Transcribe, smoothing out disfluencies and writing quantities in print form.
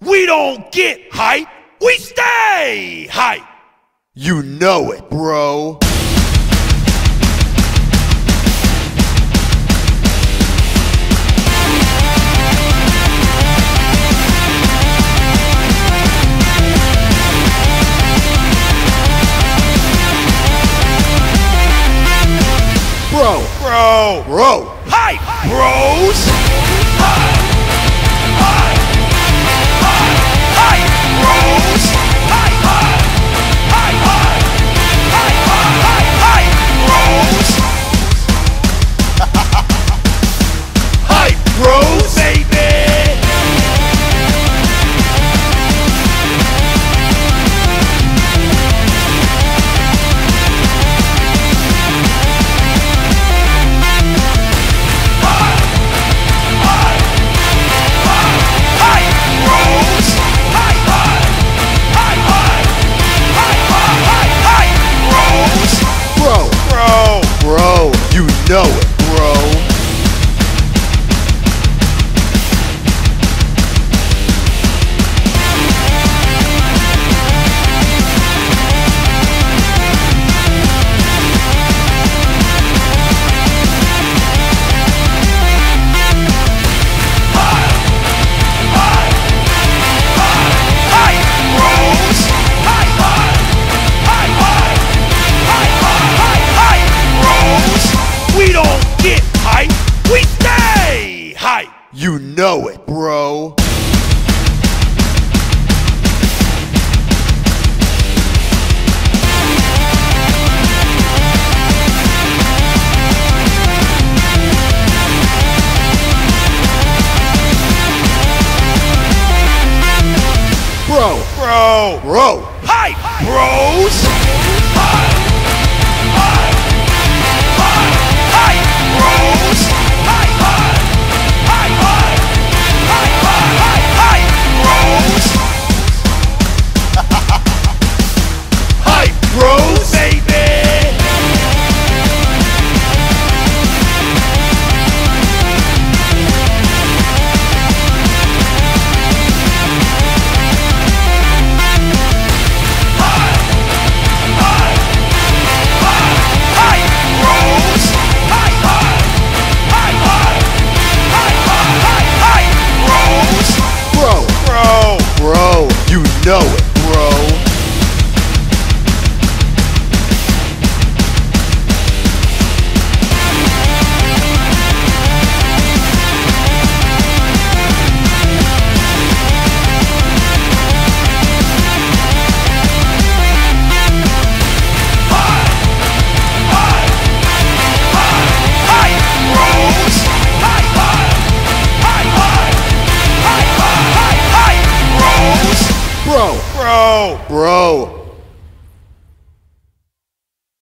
We don't get hype, we stay hype. You know it, bro. Bro. Hype, bros. Hype, bros. Hype, bros. Hype, bros, baby. Bro, you know it, bro. We don't get hype, we stay hype. You know it, bro. Bro. Hype, bros. Hype, bros. Hype, bros. Hype, bros, baby. Bro, you know it, bro. Bro,